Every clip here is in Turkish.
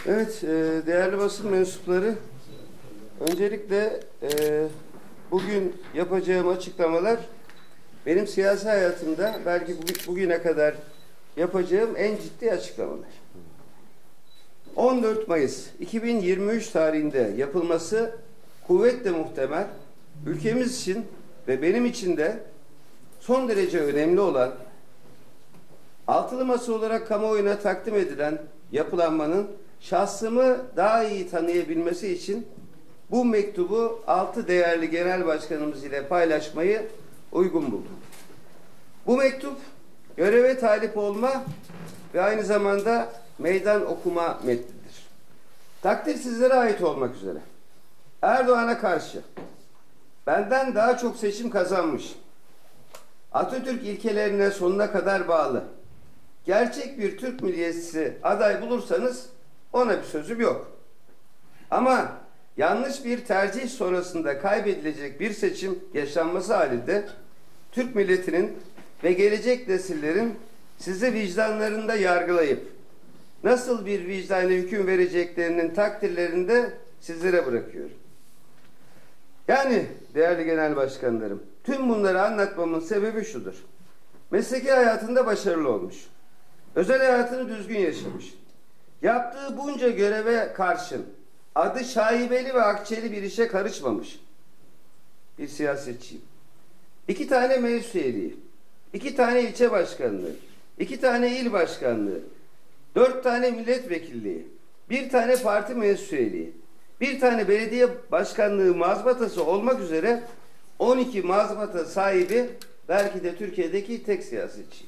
Evet, değerli basın mensupları, öncelikle bugün yapacağım açıklamalar benim siyasi hayatımda belki bugüne kadar yapacağım en ciddi açıklamalar. 14 Mayıs 2023 tarihinde yapılması kuvvetle muhtemel, ülkemiz için ve benim için de son derece önemli olan, altılı masa olarak kamuoyuna takdim edilen yapılanmanın şahsımı daha iyi tanıyabilmesi için bu mektubu 6 değerli genel başkanımız ile paylaşmayı uygun buldum. Bu mektup göreve talip olma ve aynı zamanda meydan okuma metnidir. Takdir sizlere ait olmak üzere. Erdoğan'a karşı benden daha çok seçim kazanmış, Atatürk ilkelerine sonuna kadar bağlı, gerçek bir Türk milliyetçisi aday bulursanız ona bir sözüm yok. Ama yanlış bir tercih sonrasında kaybedilecek bir seçim yaşanması halinde Türk milletinin ve gelecek nesillerin sizi vicdanlarında yargılayıp nasıl bir vicdana hüküm vereceklerinin takdirlerini de sizlere bırakıyorum. Yani değerli genel başkanlarım, tüm bunları anlatmamın sebebi şudur. Mesleki hayatında başarılı olmuş. Özel hayatını düzgün yaşamış. Yaptığı bunca göreve karşın adı şaibeli ve akçeli bir işe karışmamış bir siyasetçiyim. 2 tane meclis üyeliği, 2 tane ilçe başkanlığı, 2 tane il başkanlığı, 4 tane milletvekilliği, 1 tane parti meclis üyeliği, 1 tane belediye başkanlığı mazbatası olmak üzere 12 mazbata sahibi belki de Türkiye'deki tek siyasetçiyim.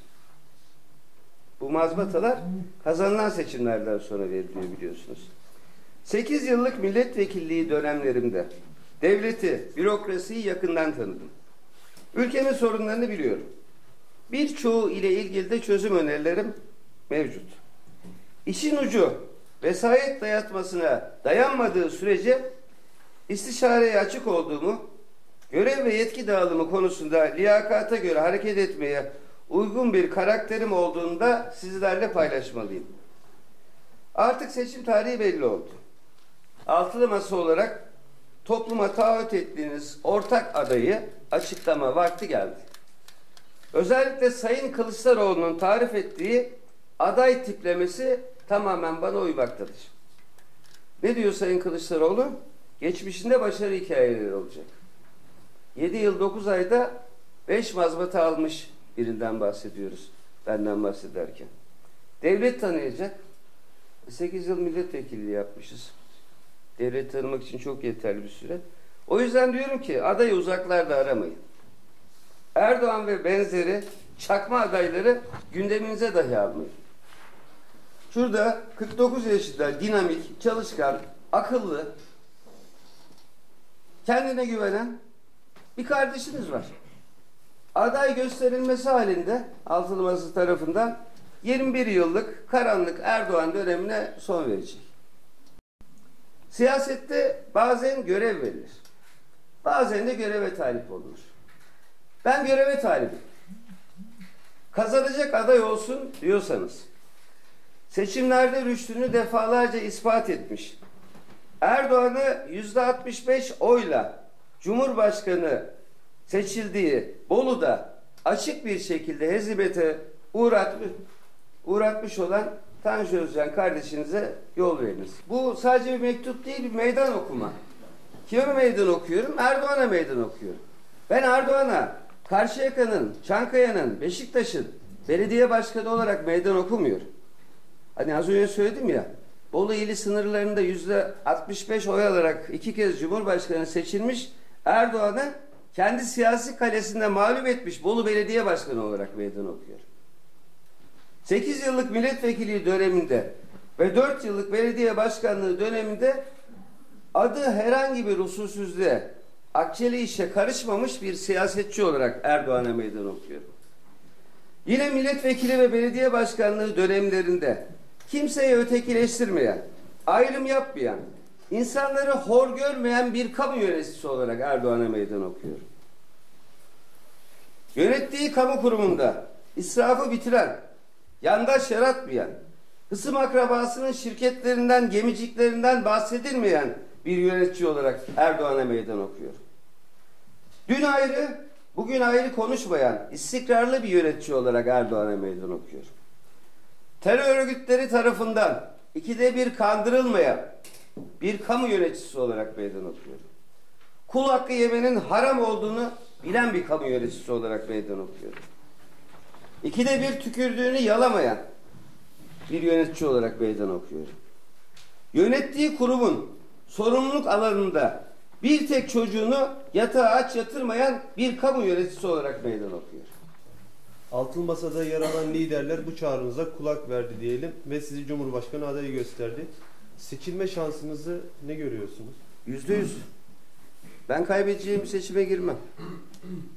Bu mazbatalar kazanılan seçimlerden sonra veriliyor biliyorsunuz. 8 yıllık milletvekilliği dönemlerimde devleti, bürokrasiyi yakından tanıdım. Ülkemin sorunlarını biliyorum. Birçoğu ile ilgili de çözüm önerilerim mevcut. İşin ucu vesayet dayatmasına dayanmadığı sürece istişareye açık olduğumu, görev ve yetki dağılımı konusunda liyakata göre hareket etmeye uygun bir karakterim olduğunda sizlerle paylaşmalıyım. Artık seçim tarihi belli oldu. Altılı masa olarak topluma taahhüt ettiğiniz ortak adayı açıklama vakti geldi. Özellikle Sayın Kılıçdaroğlu'nun tarif ettiği aday tiplemesi tamamen bana uymaktadır. Ne diyor Sayın Kılıçdaroğlu? Geçmişinde başarı hikayeleri olacak. 7 yıl 9 ayda 5 mazbata almış birinden bahsediyoruz. Benden bahsederken. Devlet tanıyacak. 8 yıl milletvekilliği yapmışız. Devlet tanımak için çok yeterli bir süre. O yüzden diyorum ki adayı uzaklarda aramayın. Erdoğan ve benzeri çakma adayları gündeminize dahi almayın. Şurada 49 yaşında dinamik, çalışkan, akıllı, kendine güvenen bir kardeşiniz var. Aday gösterilmesi halinde altılı masa tarafından 21 yıllık karanlık Erdoğan dönemine son verecek. Siyasette bazen görev verilir. Bazen de göreve talip olunur. Ben göreve talibim. Kazanacak aday olsun diyorsanız, seçimlerde rüştünü defalarca ispat etmiş, Erdoğan'ı %65 oyla Cumhurbaşkanı seçildiği Bolu'da açık bir şekilde hezimete uğratmış olan Tanju Özcan kardeşinize yol veriniz. Bu sadece bir mektup değil, bir meydan okuma. Kime meydan okuyorum? Erdoğan'a meydan okuyorum. Ben Erdoğan'a Karşıyaka'nın, Çankaya'nın, Beşiktaş'ın belediye başkanı olarak meydan okumuyorum. Hani az önce söyledim ya, Bolu ili sınırlarında %65 oy alarak 2 kez Cumhurbaşkanı seçilmiş Erdoğan'ı kendi siyasi kalesinde mağlup etmiş Bolu Belediye Başkanı olarak meydan okuyor. 8 yıllık milletvekilliği döneminde ve 4 yıllık belediye başkanlığı döneminde adı herhangi bir usulsüzlüğe, akçeli işe karışmamış bir siyasetçi olarak Erdoğan'a meydan okuyorum. Yine milletvekili ve belediye başkanlığı dönemlerinde kimseyi ötekileştirmeyen, ayrım yapmayan, insanları hor görmeyen bir kamu yöneticisi olarak Erdoğan'a meydan okuyorum. Yönettiği kamu kurumunda israfı bitiren, yandaş yaratmayan, hısım akrabasının şirketlerinden, gemiciklerinden bahsedilmeyen bir yönetici olarak Erdoğan'a meydan okuyorum. Dün ayrı, bugün ayrı konuşmayan, istikrarlı bir yönetici olarak Erdoğan'a meydan okuyorum. Terör örgütleri tarafından ikide bir kandırılmayan bir kamu yöneticisi olarak meydan okuyorum. Kul hakkı yemenin haram olduğunu bilen bir kamu yöneticisi olarak meydan okuyorum. İkide bir tükürdüğünü yalamayan bir yönetici olarak meydan okuyorum. Yönettiği kurumun sorumluluk alanında bir tek çocuğunu yatağa aç yatırmayan bir kamu yöneticisi olarak meydan okuyor. Altılı Masa'da yer alan liderler bu çağrınıza kulak verdi diyelim ve sizi Cumhurbaşkanı adayı gösterdi. Seçilme şansınızı ne görüyorsunuz? %100. Ben kaybedeceğim bir seçime girmem.